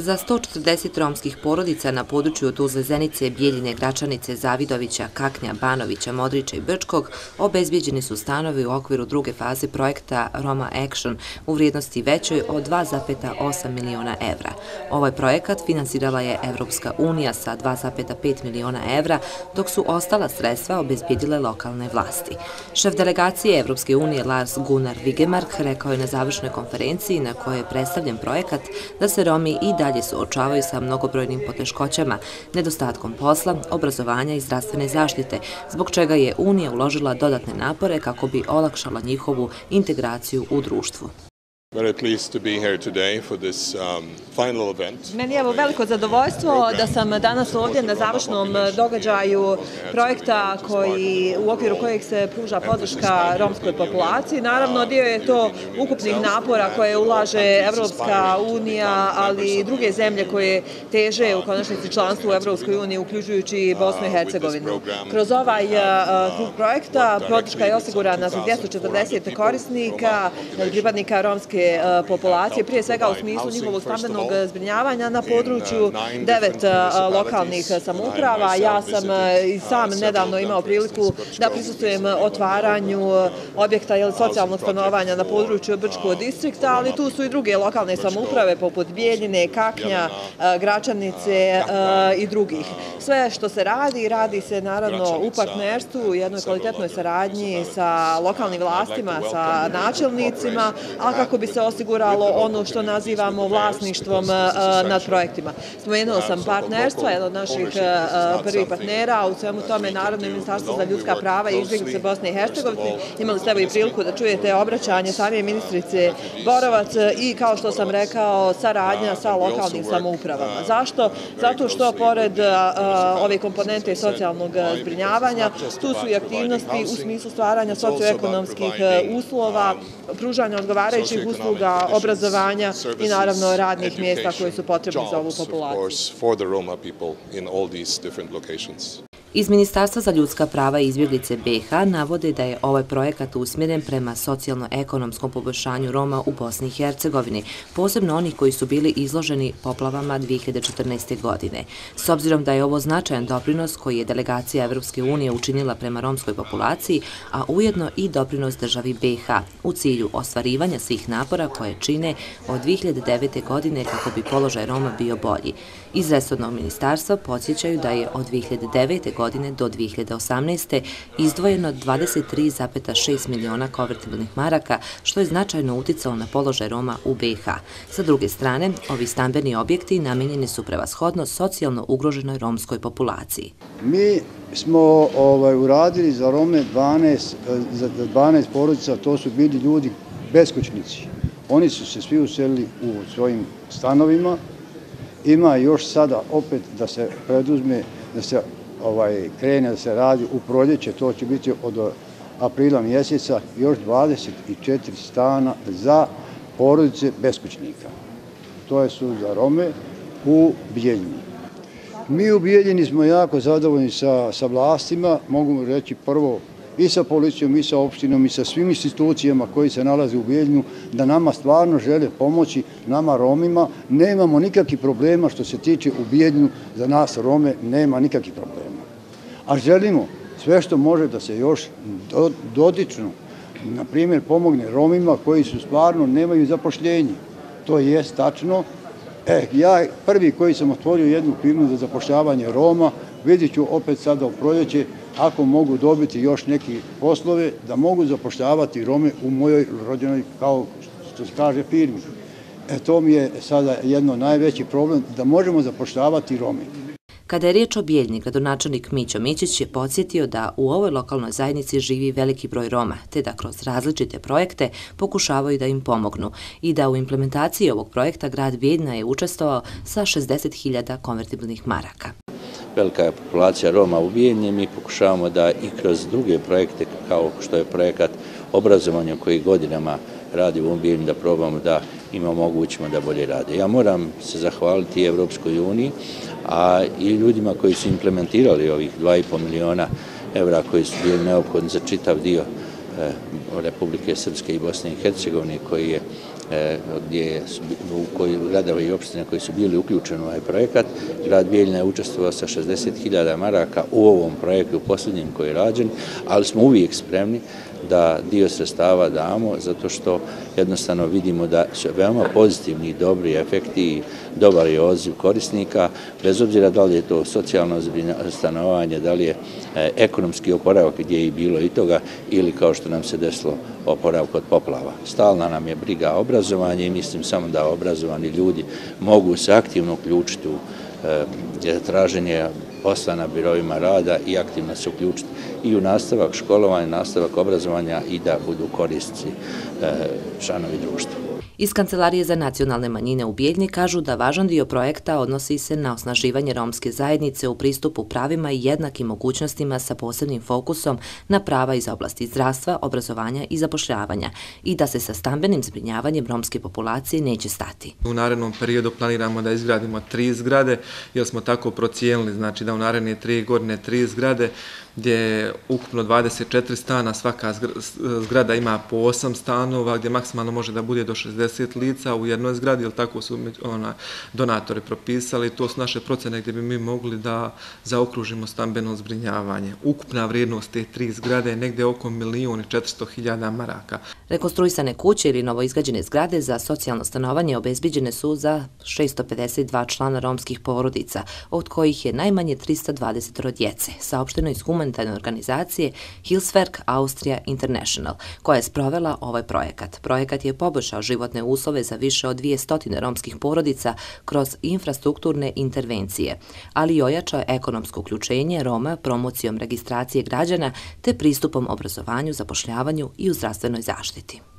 Za 140 romskih porodica na području Tuzle, Zenice, Bijeljine, Gračanice, Zavidovića, Kaknja, Banovića, Modrića i Brčkog obezbijeđeni su stanovi u okviru druge faze projekta Roma Action u vrijednosti većoj od 2,8 miliona evra. Ovaj projekat finansirala je Evropska unija sa 2,5 miliona evra, dok su ostala sredstva obezbijedile lokalne vlasti. Šef delegacije Evropske unije Lars Gunnar Vigemark rekao je na završnoj konferenciji na kojoj je predstavljen projekat da se Romi i dalje suočavaju sa mnogobrojnim poteškoćama, nedostatkom posla, obrazovanja i zdravstvene zaštite, zbog čega je Unija uložila dodatne napore kako bi olakšala njihovu integraciju u društvu. Meni je veliko zadovoljstvo da sam danas ovdje na završnom događaju projekta u okviru kojeg se pruža podrška romskoj populaciji. Naravno, dio je to ukupnih napora koje ulaže Evropska unija, ali i druge zemlje koje teže u konačnici članstvu u Evropskoj uniji, uključujući i Bosnu i Hercegovinu. Kroz ovaj krug projekta podrška je osigurana za 240 korisnika, pripadnika romske populacije, prije svega u smislu njihovog stambenog zbrinjavanja na području 9 lokalnih samouprava. Ja sam i sam nedavno imao priliku da prisustvujem otvaranju objekta socijalnog stanovanja na području Brčkog distrikta, ali tu su i druge lokalne samouprave poput Bijeljine, Kaknja, Gračanice i drugih. Sve što se radi se naravno u partnerstvu, u jednoj kvalitetnoj saradnji sa lokalnim vlastima, sa načelnicima, a kako bi se osiguralo ono što nazivamo vlasništvom nad projektima. Spomenuo sam partnerstva, jedan od naših prvih partnera, u svemu tome Narodno ministarstvo za ljudska prava i izbjeglice Bosne i Hercegovine. Imali ste i priliku da čujete obraćanje same ministrice Borovac i, kao što sam rekao, saradnja sa lokalnim samoupravama. Zašto? Zato što pored ove komponente socijalnog zbrinjavanja, tu su i aktivnosti u smislu stvaranja socioekonomskih uslova, pružanja odgovarajućih usluga, obrazovanja i naravno radnih mjesta koji su potrebni za ovu populaciju. Iz Ministarstva za ljudska prava i izbjeglice BiH navode da je ovaj projekat usmjeren prema socijalno-ekonomskom poboljšanju Roma u Bosni i Hercegovini, posebno onih koji su bili izloženi poplavama 2014. godine. S obzirom da je ovo značajan doprinos koji je delegacija Evropske unije učinila prema romskoj populaciji, a ujedno i doprinos državi BiH u cilju ostvarivanja svih napora koje čine od 2009. godine kako bi položaj Roma bio bolji. Iz resornog ministarstva podsjećaju da je od 2009. godine do 2018. izdvojeno 23,6 miliona konvertibilnih maraka, što je značajno uticalo na položaj Roma u BiH. Sa druge strane, ovi stambeni objekti namenjeni su prevashodno socijalno ugroženoj romskoj populaciji. Mi smo uradili za Rome 12 porodica, to su bili ljudi beskućnici. Oni su se svi uselili u svojim stanovima. Ima još sada opet da se preduzme, da se krene, da se radi u proljeće, to će biti od aprila mjeseca, još 24 stana za porodice beskućnika. To su za Rome u Bijeljini. Mi u Bijeljini smo jako zadovoljni sa vlastima, mogu reći prvo i sa policijom, i sa opštinom, i sa svim institucijama koji se nalaze u Bijeljinu, da nama stvarno žele pomoći, nama Romima. Nemamo nikakvih problema što se tiče u Bijeljinu, za nas Rome nema nikakvih problema. A želimo sve što može da se još dotično, na primjer, pomogne Romima koji su stvarno nemaju zapošljenje. To je tačno. Ja prvi koji sam otvorio jednu firmu za zapošljavanje Roma, vidjet ću opet sada u proljeće, ako mogu dobiti još neki poslove, da mogu zapošljavati Rome u mojoj rođenoj, kao što se kaže, firmi. To mi je sada jedno najveći problem, da možemo zapošljavati Rome. Kada je riječ o Bijeljini, gradonačelnik Mićo Mićić je podsjetio da u ovoj lokalnoj zajednici živi veliki broj Roma, te da kroz različite projekte pokušavaju da im pomognu i da u implementaciji ovog projekta grad Bijeljina je učestvovao sa 60.000 konvertibilnih maraka. Velika je populacija Roma u Bijeljini, mi pokušavamo da i kroz druge projekte, kao što je projekat obrazovanja koji godinama radi u Bijeljini, da probamo da im omogućimo da bolje rade. Ja moram se zahvaliti i Evropskoj uniji, a i ljudima koji su implementirali ovih 2,5 miliona evra koji su bili neophodni za čitav dio Republike Srpske i Bosne i Hercegovine, koji je gradova i opština koji su bili uključeni u ovaj projekat. Grad Bijeljina je učestvovao sa 60.000 maraka u ovom projektu, u posljednjem koji je rađen, ali smo uvijek spremni da dio sredstava damo, zato što jednostavno vidimo da su veoma pozitivni i dobri efekti i dobar je odziv korisnika, bez obzira da li je to socijalno stanovanje, da li je ekonomski oporavak gdje je i bilo i toga, ili kao što nam se desilo oporavak od poplava. Stalna nam je briga obrazovanje i mislim samo da obrazovani ljudi mogu se aktivno uključiti u traženje posla na birovima rada i aktivno se uključiti i u nastavak školovanja, nastavak obrazovanja i da budu korisnici članovi društva. Iz Kancelarije za nacionalne manjine u Bijeljni kažu da važan dio projekta odnosi se na osnaživanje romske zajednice u pristupu pravima i jednakim mogućnostima sa posebnim fokusom na prava iz oblasti zdravstva, obrazovanja i zapošljavanja i da se sa stambenim zbrinjavanjem romske populacije neće stati. U narednom periodu planiramo da izgradimo 3 zgrade, jer smo tako procijenili, znači da u naredne 3 godine 3 zgrade, gdje je ukupno 24 stana, svaka zgrada ima po 8 stanova, gdje maksimalno može da bude do 60 lica u jednoj zgradi, jer tako su donatori propisali. To su naše procene gdje bi mi mogli da zaokružimo stambeno zbrinjavanje. Ukupna vrijednost te 3 zgrade je negdje oko 1.400.000 maraka. Rekonstruisane kuće ili novoizgrađene zgrade za socijalno stanovanje obezbiđene su za 652 člana romskih porodica, od kojih je najmanje 320 djece, saopšteno iz humanitarne organizacije Hilfswerk Austria International, koja je sprovela ovaj projekat. Projekat je poboljšao životne uslove za više od 200 romskih porodica kroz infrastrukturne intervencije, ali i ojačao ekonomsko uključenje Roma promocijom registracije građana te pristupom obrazovanju, zapošljavanju i u zdravstvenoj zaštiti.